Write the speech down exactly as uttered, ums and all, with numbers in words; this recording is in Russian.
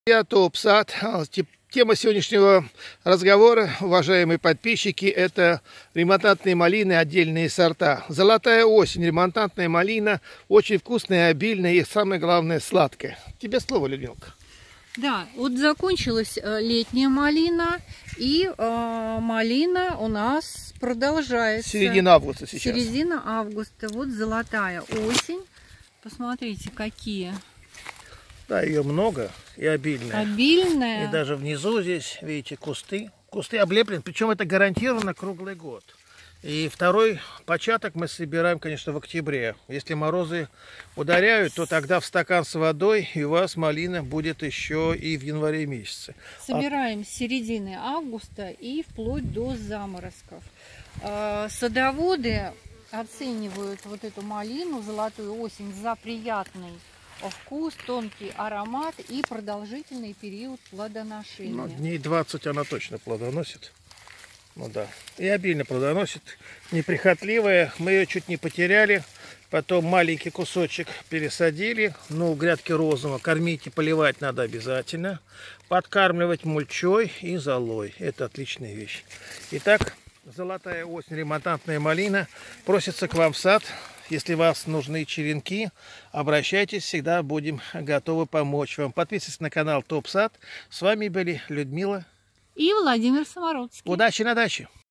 Я Топ-сад. Тема сегодняшнего разговора, уважаемые подписчики, это ремонтантные малины, отдельные сорта. Золотая осень, ремонтантная малина, очень вкусная, обильная и, самое главное, сладкая. Тебе слово, Людмилка. Да, вот закончилась летняя малина, и э, малина у нас продолжается. Середина августа сейчас. Середина августа. Вот золотая осень. Посмотрите, какие. Да, ее много и обильная. Обильная. И даже внизу здесь, видите, кусты. Кусты облеплены, причем это гарантированно круглый год. И второй початок мы собираем, конечно, в октябре. Если морозы ударяют, то тогда в стакан с водой, и у вас малина будет еще и в январе месяце. Собираем с середины августа и вплоть до заморозков. Садоводы оценивают вот эту малину, золотую осень, за приятный вкус, тонкий аромат и продолжительный период плодоношения. Ну, дней двадцать она точно плодоносит. Ну да. И обильно плодоносит. Неприхотливая. Мы ее чуть не потеряли. Потом маленький кусочек пересадили. Ну, грядки розового. Кормить и поливать надо обязательно. Подкармливать мульчой и золой. Это отличная вещь. Итак, золотая осень, ремонтантная малина просится к вам в сад. Если у вас нужны черенки, обращайтесь, всегда будем готовы помочь вам. Подписывайтесь на канал Топ-сад. С вами были Людмила и Владимир Самородский. Удачи на даче!